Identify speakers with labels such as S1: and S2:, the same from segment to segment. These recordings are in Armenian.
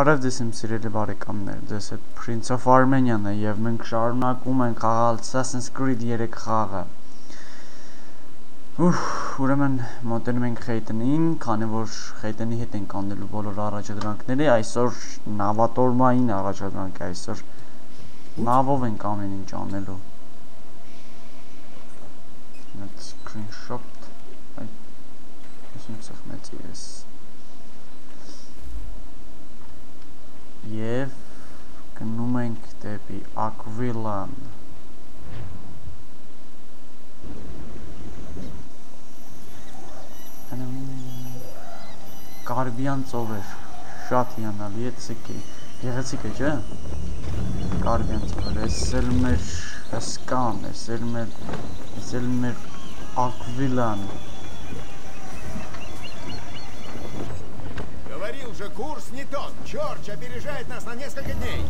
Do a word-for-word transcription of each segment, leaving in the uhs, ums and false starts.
S1: Բարև ձեզ իմ սիրելի բարեկամներ, ձեզ հետ Prince of Armenian-ը եւ մենք շարունակում ենք խաղալ Assassin's Creed three խաղը։ Ուֆ, ուրեմն մոտենում ենք Խեյտնին, քանի որ Խեյտնի հետ ենք անելու բոլոր առաջադրանքները, այսօր նավատորմային առաջադրանք է, այսօր նավով ենք ամեն ինչ անելու։ Այդ screenshot, այդ ինչ սխմեցի ես։ Եվ գնում ենք դեպի Ակվիլան։ Կարիբյան ծովեր, շատ հիանալի է, գեղեցիկ է, չէ՞։ Կարիբյան ծովեր, այս էլ մեր հսկան, այս էլ մեր Ակվիլան։
S2: Говорил же, курс не тот. Чёрч опережает нас на несколько дней.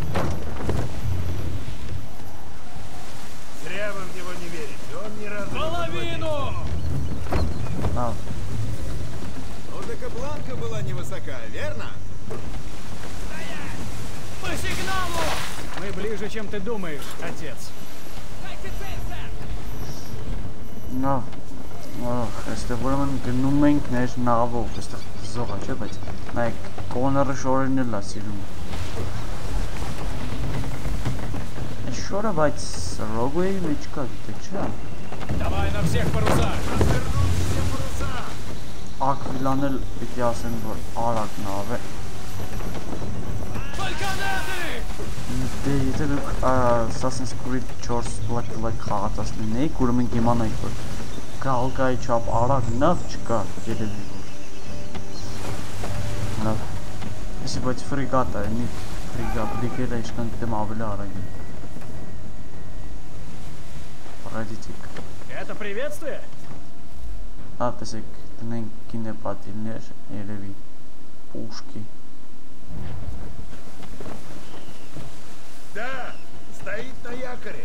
S2: Зря вы в него не верите. Он ни разу
S3: половину!
S1: А.
S2: Ну, так и планка была невысока, верно?
S3: Стоять! По сигналу! Мы ближе, чем ты думаешь, отец. Дайте цель, сэр!
S1: No. Ահ, այստեղ ուրեմն գնում ենք ներ նավով, այստեղ զող է, չէ, բայց նայեք, կոնորը շորերն էլ է սիրում։ Այս շորը, բայց Ռոգոյի մեջ կա, գիտեք, չէ։
S3: Давай на всех парусах!
S2: Развернуть все паруса!
S1: Ակվիլան էլ պիտի ասեն, որ արագ նավ է։
S3: Только нады!
S1: Դե, եթե դուք Assassin's Creed four Black Flag խաղացած լինեիք, ուրեմն կիմանայիք, որ Կալկայի չափ արագ նավ չկա, երևի որ։ Նավ։ Եսի բայց ֆրիգատ է, մի ֆրիգատ, բրիգերը իշքան գիտեմ ավելի արագ է։ Պարադիտիկ։
S3: Это приветствие?
S1: Ա, տեսեք, տնենք կինեպատիլներ, երևի, պուշկի։
S2: Да, стоит на якоре.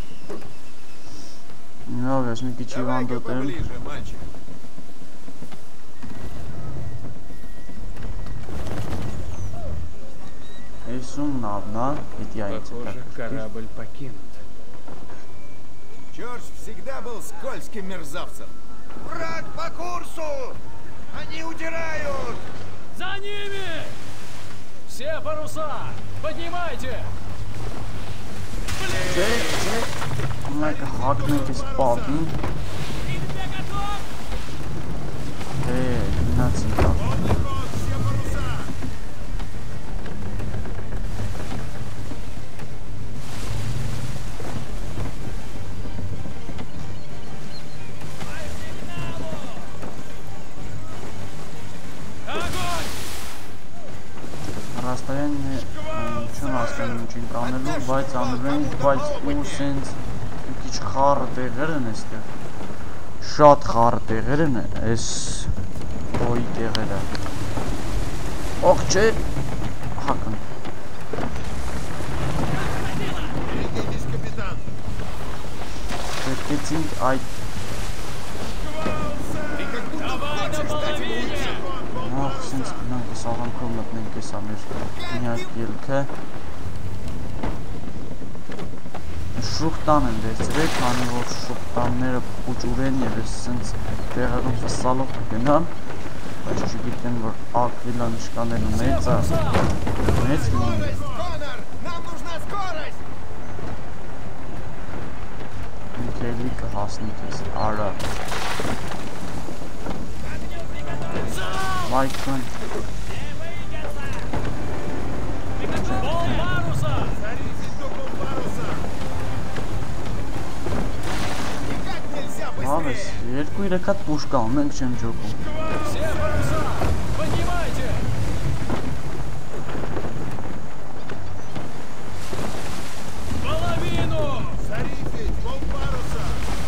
S1: Նավ, ես մի քիչ
S2: Давай-ка
S1: հիվանդոտ եմ։
S2: поближе, мальчик.
S1: Էսում նավն է, պիտի այցը
S3: Похоже, корабль покинут.
S2: Чёрч всегда был скользким мерзавцем. Враг по курсу! Они удирают!
S3: За ними! Все паруса! Поднимайте!
S1: Չէ, չէ, մեկը հակն ենք ես պատին։
S3: Ты готов?
S1: Դե, գնացին կա։
S2: Полный ход, все паруса!
S3: Огонь!
S1: Ռաստայանն է, չն ասեմ ինչին կանելու, բայց անելու ենք, բայց ու սենց մի քիչ խառը տեղեր են էստեղ։ Շատ խառը տեղեր են, այս ոյի տեղերը։ Ող չէ, հակն։
S2: Берегитесь, капитан!
S1: Պետքեցինք այդ
S2: Ты как будто хочешь дать ему уйти!
S1: Ահ, սենց գնանք ես աղանքով մտնենք ես ամեր միակ ելքը։ Շուխտան են վերցրեք, քանի որ շուխտանները փուճուր են եւ ես սենց տեղերում ֆսալով կգնամ, բայց չգիտեմ որ Ակվիլան իշկաները մեծ է, մեծ լինի։
S2: Скорость, Конор! Нам нужна скорость!
S1: Ինքելի կհասնի քեզ արա։ Մայքն
S3: Пол паруса!
S2: Заритесь до полпаруса! Никак нельзя
S1: Հավես,
S2: быстрее!
S1: երկու երեք հատ պուշկա ունենք չեմ ջոկում։
S3: Все паруса! Поднимайте! Половину!
S2: Заритесь, полпаруса!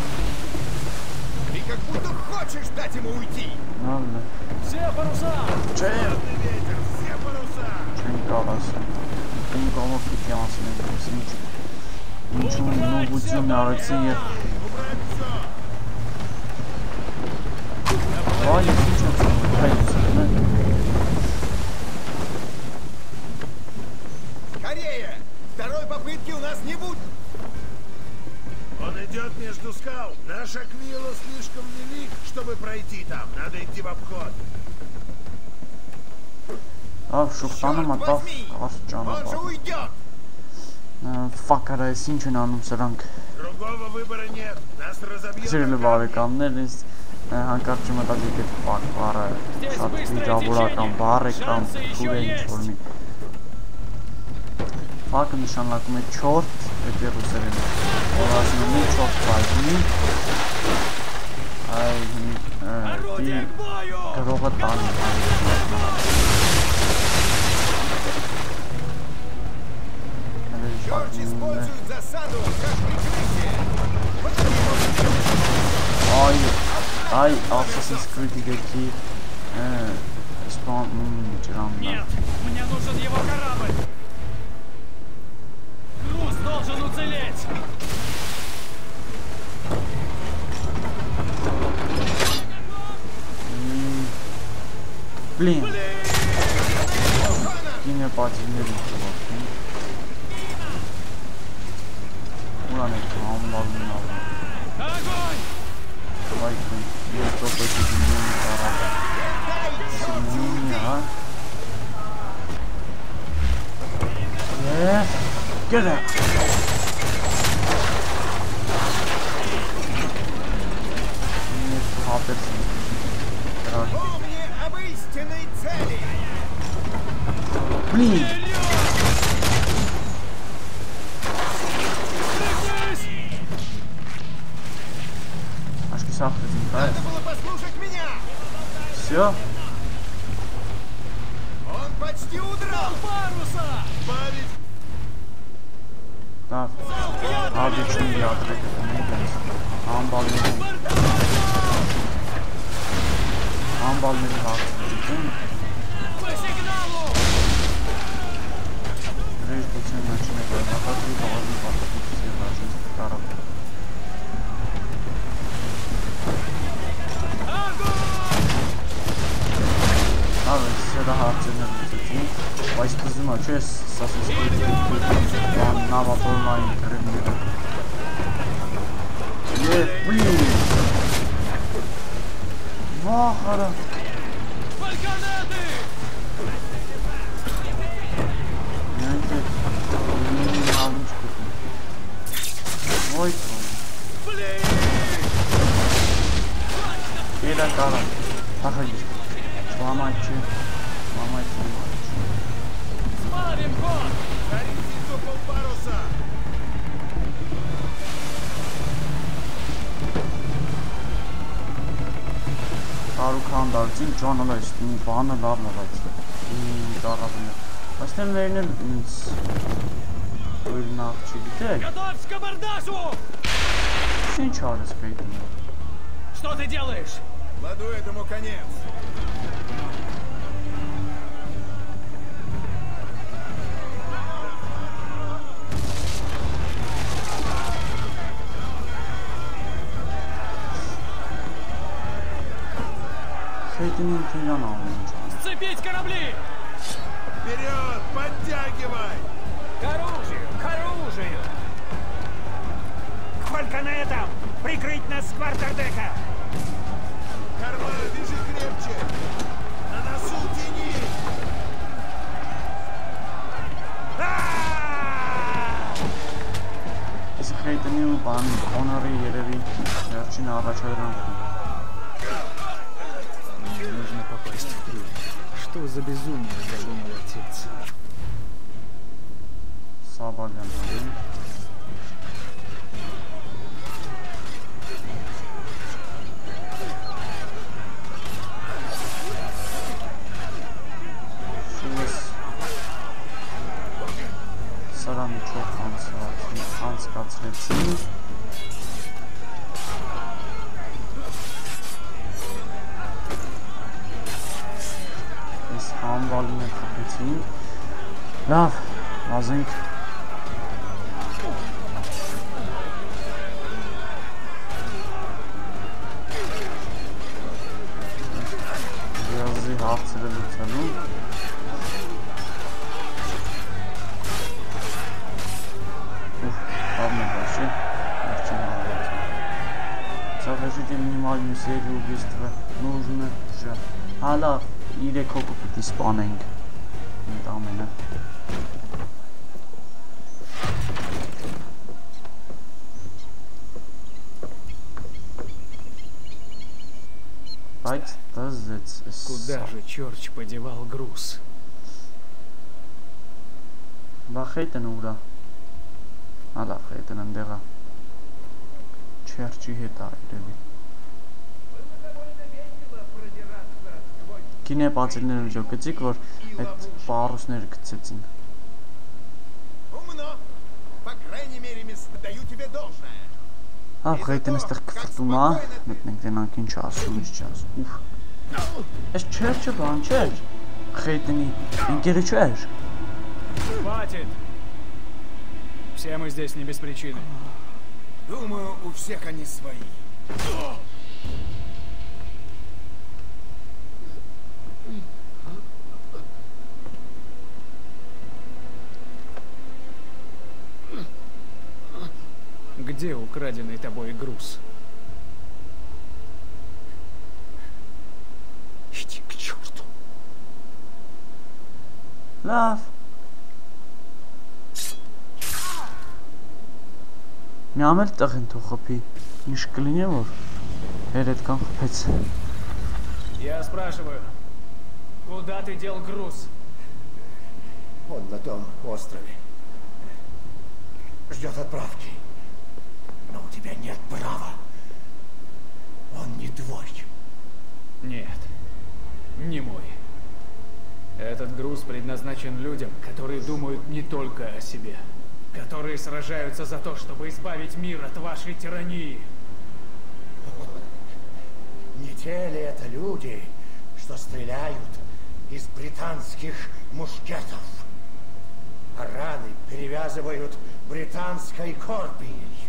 S2: Ты как будто хочешь дать ему уйти!
S1: Նավն է։
S3: Все паруса!
S1: Չէ,
S2: Черный ветер, все паруса!
S1: չեն կարող ասեմ։ Իմ կողմով պիտի անցնենք, ես ինչ ինչու նուգություն արեցի եւ
S2: Убрать все!
S1: Վայ, ես ինչ եմ սանում, հայ ես եմ,
S2: попытки у нас не будет.
S4: Он идет между скал. Наш Аквило слишком велик, чтобы пройти там. Надо идти в обход.
S1: Ավ շուխտանը մտավ կարճ ճանապարհ։ Fuck արա, ես ինչ են անում սրանք։
S4: Другого выбора нет. Нас разобьют.
S1: Սիրելի բարեկամներ, ես հանկարծ չմտածի թե fuck բառը շատ վիճավորական բառ է կամ թուր է ինչ-որ մի։ Fuck-ը նշանակում է չորտ, դա ռուսերեն։ Որ ասում են չորտ բաժնի։ Այ դի գրողը տանի։
S2: Джордж использует засаду как прикрытие.
S1: Ay, ay, Assassin's Creed какие, исполнительные тиранны.
S3: Нет, мне нужен его корабль. Груз должен уцелеть.
S1: Блин. Кино патинери требует. Ура, не клам, ладно, ладно.
S3: Огонь!
S1: Давай, я только соединение корабль. Соединение, а? Yes. Get out. Нет, хапец.
S2: Помни об истинной цели.
S1: Блин.
S2: Надо было послушать меня.
S1: Все?
S2: Он почти удрал.
S3: Паруса!
S4: Парень.
S1: Да. Обычный ядра, это не есть. Амбалный. Амбалный хак.
S3: По сигналу!
S1: Прежде чем начинать работать, вы должны подходить все ваши корабли. Ահա, սրա հարցերն են, բայց բզում է, չէ՞, Assassin's Creed նավապորմային գրևները։ Եվ, բլին։ Վախ, արա։ Նրանք է, ունին նավինչ կուտում։ Ոյ թոն։ Երա կարա, տախագիր։ Ломайте, ломайте, ломайте.
S3: Смотрим ход!
S4: Горите полпаруса.
S1: Հարուքան դարձին ճանալ այս բանը լավն է, բայց կարապն է։ Բայց ներն էլ ինձ օրինակ չգիտեք։
S3: Готовься к абордажу!
S1: Ինչ արես կայտում։
S3: Что ты делаешь?
S2: Кладу этому конец.
S1: Хейтинг тиран алmış.
S3: Сцепить корабли!
S4: Вперед, подтягивай.
S3: К оружию! К оружию!
S5: Сколько на этом? Прикрыть нас с квартердека!
S4: Корма, вяжи крепче. На носу тяни.
S1: Իսկ հեյտնի ու բան օնորի երևի վերջին առաջադրանքում։
S5: Нужно попасть в Крым. Что за безумие задумал отец?
S1: Սաբալյանների։ Շուս սրա միջով անցկացրեցին։ Ես համվալին է խփեցին։ Լավ, վազենք։ Գազի հարցերը լուծելու։ максимальную серию убийства нужно же. Ալավ, իրեք հոգու պիտի սպանենք ինտ ամենը Բայց դզեց
S3: Куда же черт подевал груз?
S1: Բա խեյտն ուրա Ալավ, խեյտն ընդեղա Չերջի հետ ա իրևի Կինե բացելները ժո գծիկ, որ այդ պարուսները գծեցին
S2: Умно. По крайней мере, мест даю тебе должное.
S1: Հա, խեյտն էստեղ կվտում ա, մտնենք դենանք ինչ ասում, ինչ չասում, ուվ Ես չեր չը բան չեր, խեյտնի, ինկերը չեր
S3: Хватит! Все мы здесь не без причины.
S2: Думаю, у всех они свои.
S3: Где украденный тобой груз?
S2: Иди к черту.
S1: Լավ Մի ամել տեղ են թող խպի, ինչ կլինի որ հեր հետ կան խպեց
S3: Я спрашиваю, куда ты дел груз?
S2: Он на том острове. Ждет отправки. Но у тебя нет права. Он не твой.
S3: Нет, не мой. Этот груз предназначен людям, которые думают не только о себе. Которые сражаются за то, чтобы избавить мир от вашей тирании.
S2: Не те ли это люди, что стреляют из британских мушкетов? А раны перевязывают британской корпией.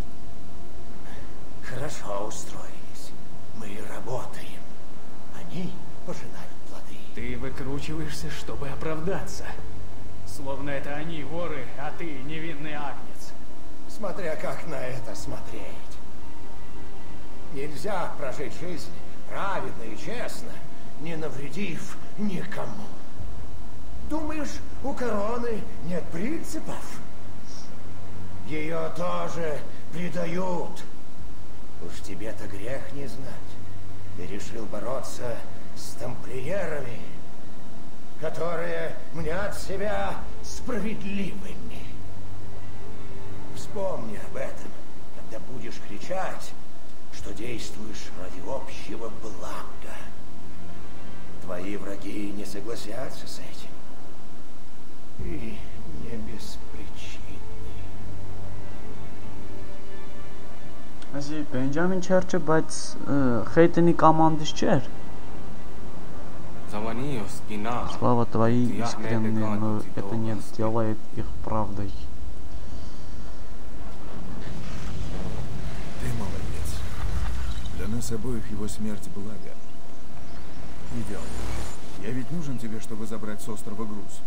S2: Хорошо устроились. Мы работаем. Они пожинают плоды.
S3: Ты выкручиваешься, чтобы оправдаться. Словно это они воры, а ты невинный агнец.
S2: Смотря как на это смотреть. Нельзя прожить жизнь праведно и честно, не навредив никому. Думаешь, у короны нет принципов? Ее тоже предают. Уж тебе-то грех не знать. Ты решил бороться с тамплиерами, которые мнят себя справедливыми. Вспомни об этом, когда будешь кричать, что действуешь ради общего блага. Твои враги не согласятся с этим. И не без причины.
S1: Այսի Բենջամին Չերչը, բայց խեյտնի կամանդից չեր
S6: Замани спина.
S1: Слава твои искренние, но это не сделает их правдой.
S4: Ты молодец. Для нас обоих его смерть благо. Идем. Я ведь нужен тебе, чтобы забрать с острова груз.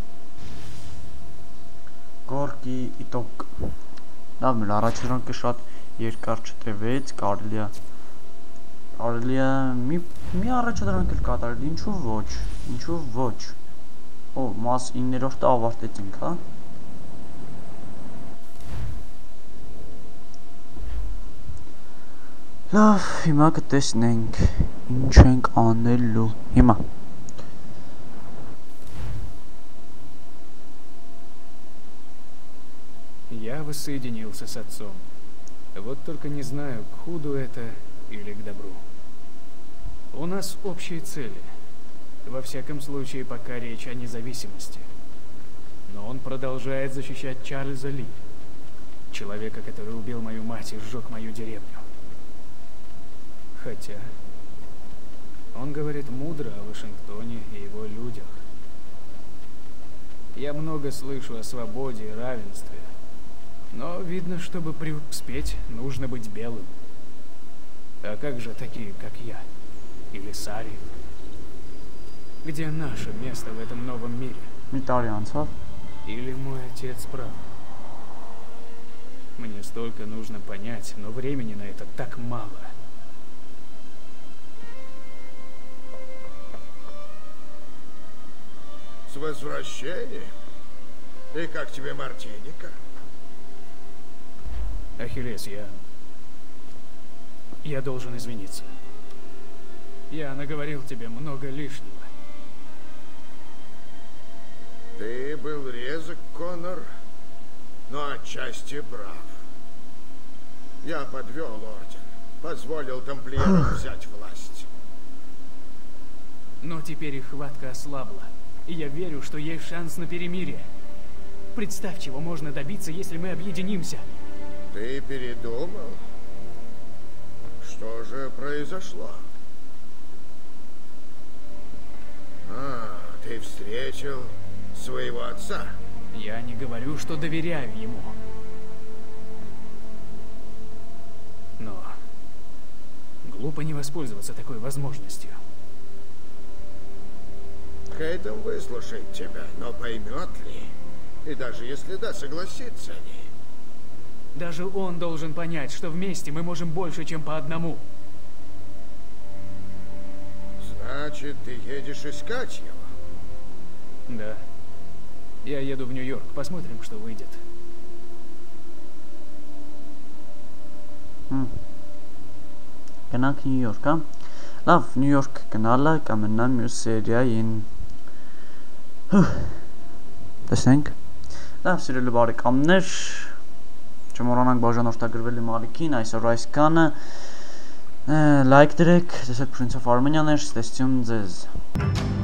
S1: Գորգի իտոք Լավ մեր առաջրանքը շատ երկար չտևեց, կարելի է Կարելի է մի մի առաջադրանք էլ կատարել, ինչու ոչ, ինչու ոչ Օ, մաս իններորդը ավարտեցինք, հա Լավ, հիմա կտեսնենք, ինչ ենք անելու, հիմա
S3: Я воссоединился с отцом. Вот только не знаю, к худу это или к добру. У нас общие цели. Во всяком случае, пока речь о независимости. Но он продолжает защищать Чарльза Ли. Человека, который убил мою мать и сжег мою деревню. Хотя... Он говорит мудро о Вашингтоне и его людях. Я много слышу о свободе и равенстве. Но видно, чтобы преуспеть, нужно быть белым. А как же такие, как я? Или Сари? Где наше место в этом новом мире?
S1: Митарианцев.
S3: Или мой отец прав? Мне столько нужно понять, но времени на это так мало.
S2: возвращением. И как тебе Мартиника?
S3: Ахиллес, я... Я должен извиниться. Я наговорил тебе много лишнего.
S2: Ты был резок, Конор, но отчасти прав. Я подвел орден, позволил тамплиерам взять власть.
S3: Но теперь их хватка ослабла, и я верю, что есть шанс на перемирие. Представь, чего можно добиться, если мы объединимся.
S2: Ты передумал? Что же произошло? А, ты встретил своего отца?
S3: Я не говорю, что доверяю ему. Но глупо не воспользоваться такой возможностью.
S2: Хейтом выслушает тебя, но поймет ли? И даже если да, согласится ли?
S3: Даже он должен понять, что вместе мы можем больше, чем по одному.
S2: Значит, ты едешь искать его?
S3: Да. Я еду в Нью-Йорк. Посмотрим, что выйдет.
S1: Գնանք Նյու Յորք, հա։ Լավ, Նյու Յորք գնալը կամենան մյուս սերիային։ Տեսնենք։ Լավ, սիրելի բարեկամներ, չմոռանանք բաժանորդագրվել Մալիքին, այսօր այսքանը։ Լայք դրեք, տեսեք Prince of Armenia-ներ, ստեսություն ձեզ։